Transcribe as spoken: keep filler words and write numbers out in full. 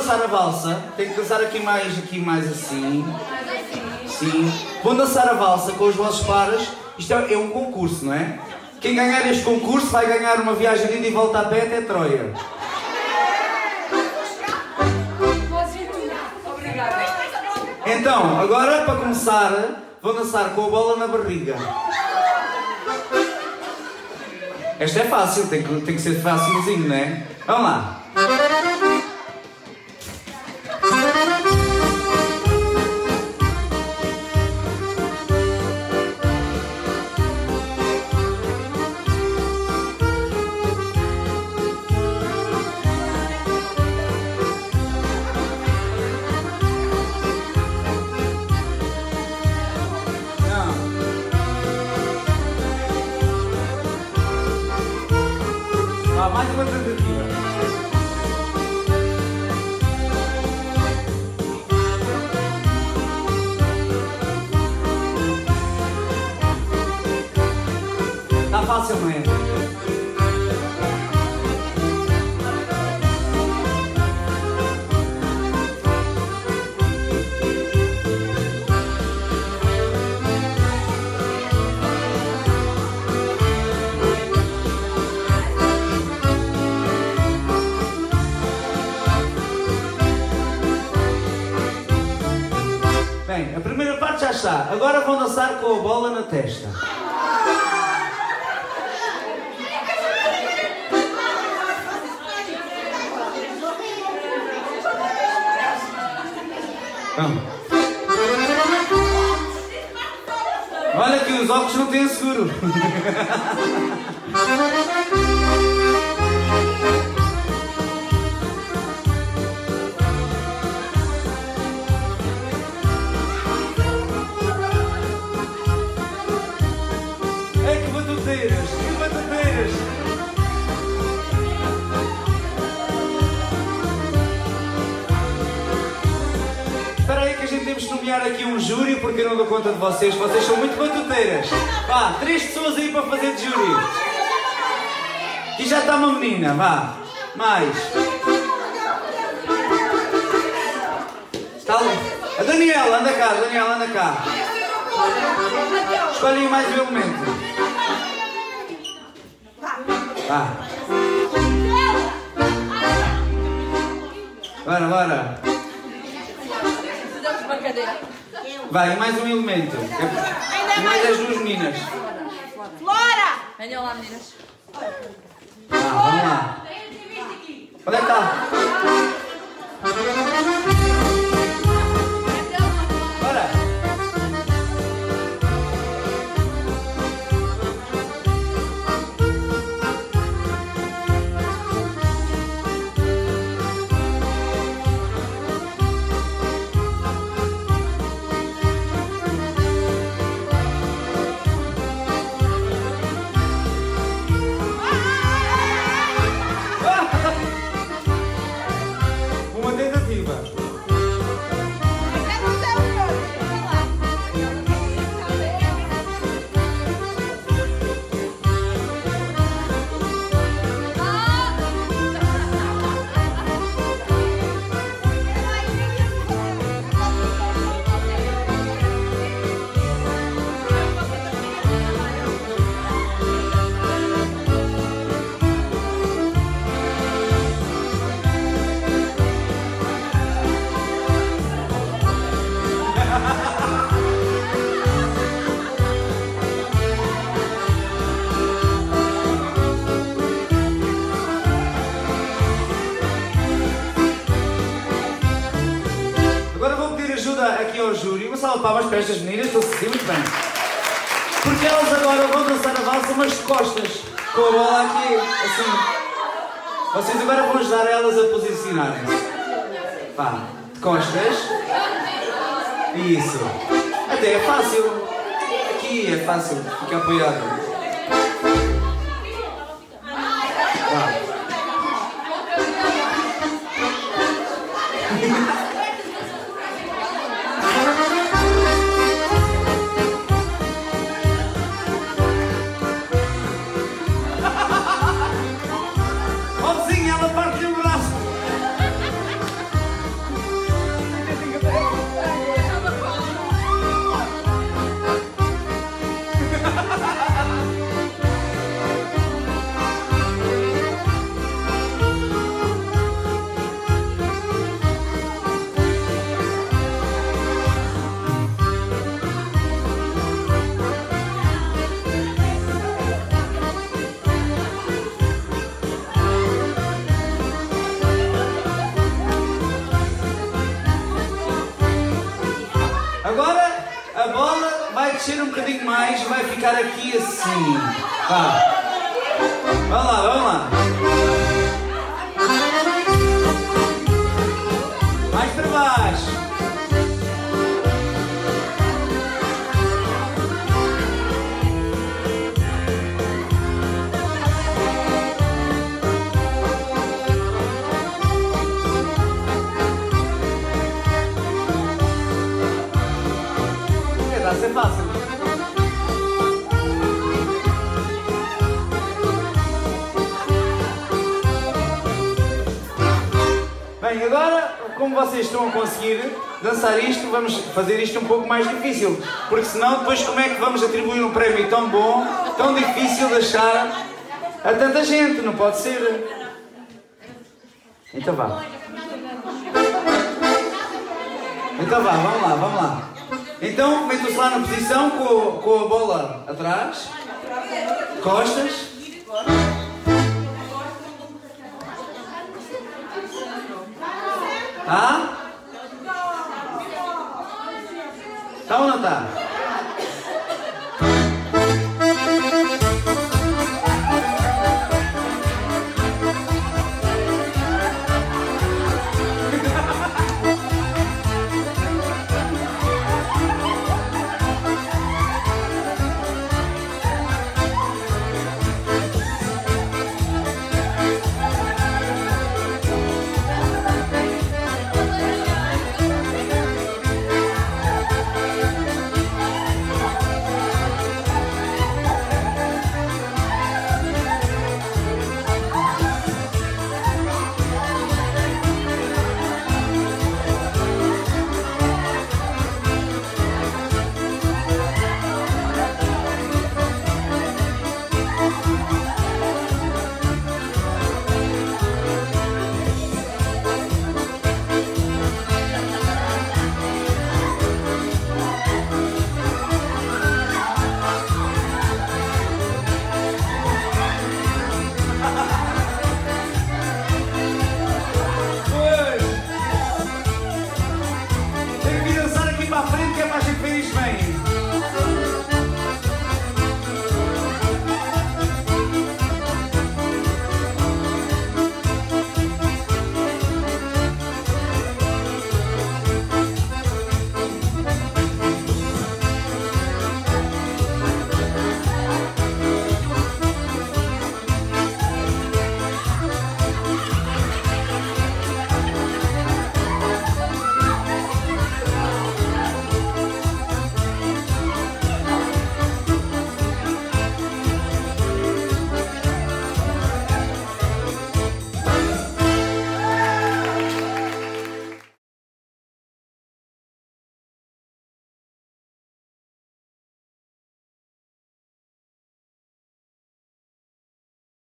dançar a valsa. Tem que dançar aqui mais, aqui mais assim. Sim. Vão dançar a valsa com os vossos pares. Isto é, é um concurso, não é? Quem ganhar este concurso vai ganhar uma viagem de ida e volta a pé até Troia. Então, agora para começar, vou dançar com a bola na barriga. Esta é fácil, tem que, tem que ser facilzinho, não é? Vamos lá. Mais uma tentativa. Está fácil, não é? Bem, a primeira parte já está. Agora vão dançar com a bola na testa. Vamos. Olha que os óculos não têm seguro. Espera aí que a gente temos que nomear aqui um júri porque eu não dou conta de vocês. Vocês são muito batuteiras. Vá, três pessoas aí para fazer de júri. E já está uma menina, vá. Mais. Está ali. A Daniela, anda cá, Daniela, anda cá. Escolhe aí mais um elemento. Vá. Bora, bora. Vai, mais um elemento. E mais as duas meninas. Flora! Venham lá, meninas. Ah, vamos lá. Onde é que está? Bora. Aqui ao júri, uma salva de palmas para estas meninas, estou a sentir muito bem. Porque elas agora vão dançar a valsa, mas de costas, com a bola aqui, assim. Vocês agora vão ajudar elas a posicionarem-se. Pá, de costas. Isso. Até é fácil. Aqui é fácil, fica apoiado. Vá. descer um bocadinho mais, vai ficar aqui assim. Vá. Vamos lá, vamos lá. Mais para baixo. Vai ser fácil. Bem, agora, como vocês estão a conseguir dançar isto, vamos fazer isto um pouco mais difícil. Porque senão, depois como é que vamos atribuir um prémio tão bom, tão difícil de achar a tanta gente? Não pode ser. Então vá. Então vá, vamos lá, vamos lá. Então, metam-se lá na posição com, com a bola atrás, costas. Tá? Tá ou não tá?